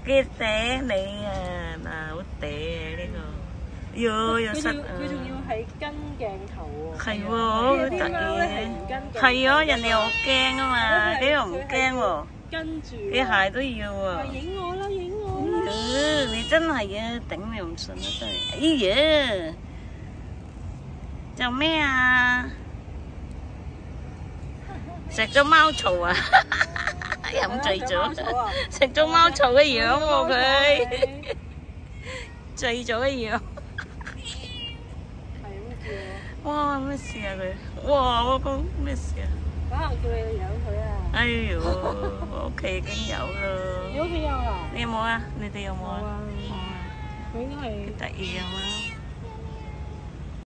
嘅嗲你啊，嗱好嗲啊呢個，又塞啊！ 佢仲要係跟鏡頭喎。 係喎，好得意。係啊，人哋好驚啊嘛，呢個唔驚喎。 跟住。 啲鞋都要喎。 影我啦，影我啦！ 你真係啊，頂你唔順啊真係。哎呀，做咩啊？食咗貓草啊！飲醉咗，食咗貓草嘅樣喎佢，醉咗嘅樣。 係咁叫。 哇！咩事啊佢？哇！我講咩事啊？ 可能叫你養佢啊！ 哎呦，我屋企已經有啦。 你屋企有啊？ 你有冇啊？你哋有冇啊？ 冇啊。佢應該係。 得意啊嘛〜